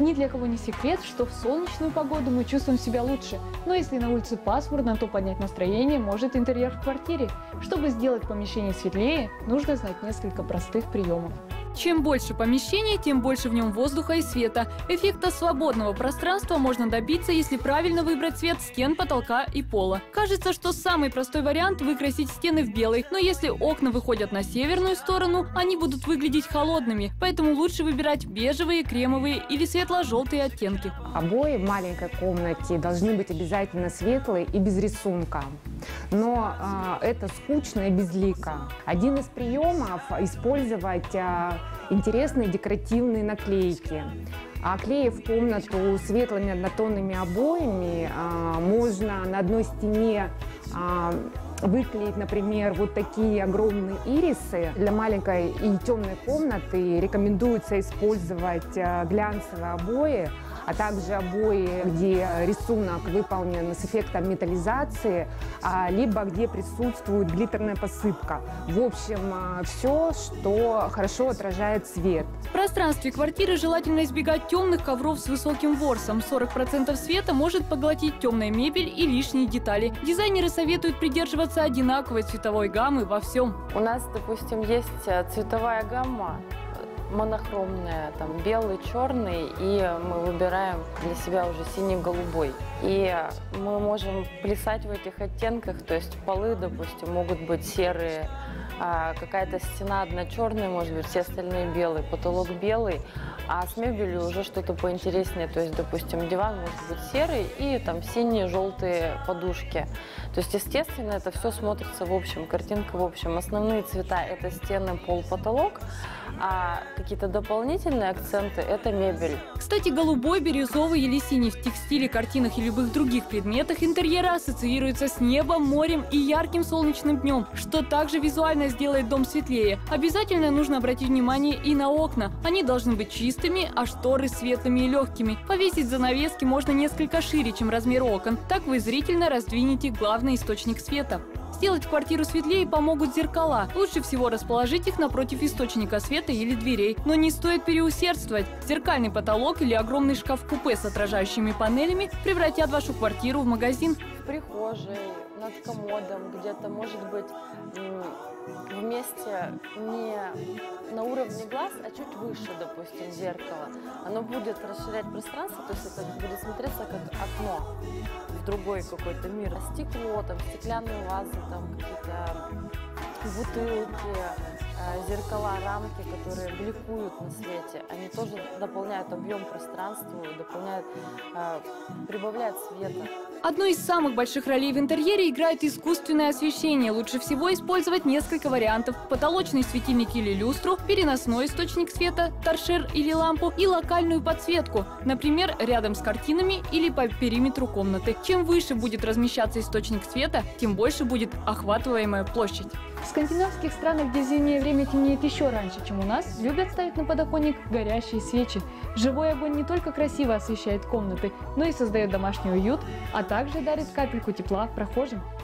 Ни для кого не секрет, что в солнечную погоду мы чувствуем себя лучше. Но если на улице пасмурно, то поднять настроение может интерьер в квартире. Чтобы сделать помещение светлее, нужно знать несколько простых приемов. Чем больше помещений, тем больше в нем воздуха и света. Эффекта свободного пространства можно добиться, если правильно выбрать цвет стен, потолка и пола. Кажется, что самый простой вариант – выкрасить стены в белый. Но если окна выходят на северную сторону, они будут выглядеть холодными. Поэтому лучше выбирать бежевые, кремовые или светло-желтые оттенки. Обои в маленькой комнате должны быть обязательно светлые и без рисунка. Но это скучно и безлико. Один из приемов – использовать интересные декоративные наклейки. Оклеив комнату светлыми однотонными обоями, можно на одной стене выклеить, например, вот такие огромные ирисы. Для маленькой и темной комнаты рекомендуется использовать глянцевые обои, а также обои, где рисунок выполнен с эффектом металлизации, либо где присутствует глиттерная посыпка. В общем, все, что хорошо отражает свет. В пространстве квартиры желательно избегать темных ковров с высоким ворсом. 40% света может поглотить темная мебель и лишние детали. Дизайнеры советуют придерживаться одинаковой цветовой гаммы во всем. У нас, допустим, есть цветовая гамма монохромная, там белый, черный, и мы выбираем для себя уже синий-голубой. И мы можем плясать в этих оттенках, то есть полы, допустим, могут быть серые, какая-то стена одна черная, может быть, все остальные белые, потолок белый, а с мебелью уже что-то поинтереснее, то есть, допустим, диван может быть серый и там синие, желтые подушки. То есть, естественно, это все смотрится в общем, картинка в общем. Основные цвета – это стены, пол, потолок, а какие-то дополнительные акценты – это мебель. Кстати, голубой, бирюзовый или синий в текстиле, картинах и любых других предметах интерьера ассоциируется с небом, морем и ярким солнечным днем, что также визуально сделает дом светлее. Обязательно нужно обратить внимание и на окна. Они должны быть чистыми, а шторы светлыми и легкими. Повесить занавески можно несколько шире, чем размер окон. Так вы зрительно раздвинете главный источник света. Сделать квартиру светлее помогут зеркала. Лучше всего расположить их напротив источника света или дверей. Но не стоит переусердствовать. Зеркальный потолок или огромный шкаф-купе с отражающими панелями превратят вашу квартиру в магазин. В прихожей, над комодом, где-то, может быть, вместе не на уровне глаз, а чуть выше, допустим, зеркало. Оно будет расширять пространство, то есть это будет смотреться как окно в другой какой-то мир. Стекло, там, стеклянные вазы, там, какие-то бутылки, зеркала, рамки, которые бликуют на свете, они тоже дополняют объем пространства, прибавляют света. Одной из самых больших ролей в интерьере играет искусственное освещение. Лучше всего использовать несколько вариантов: потолочный светильник или люстру, переносной источник света, торшер или лампу и локальную подсветку, например, рядом с картинами или по периметру комнаты. Чем выше будет размещаться источник света, тем больше будет охватываемая площадь. В скандинавских странах, где зимнее время темнеет еще раньше, чем у нас, любят ставить на подоконник горящие свечи. Живой огонь не только красиво освещает комнаты, но и создает домашний уют, а также дарит капельку тепла прохожим.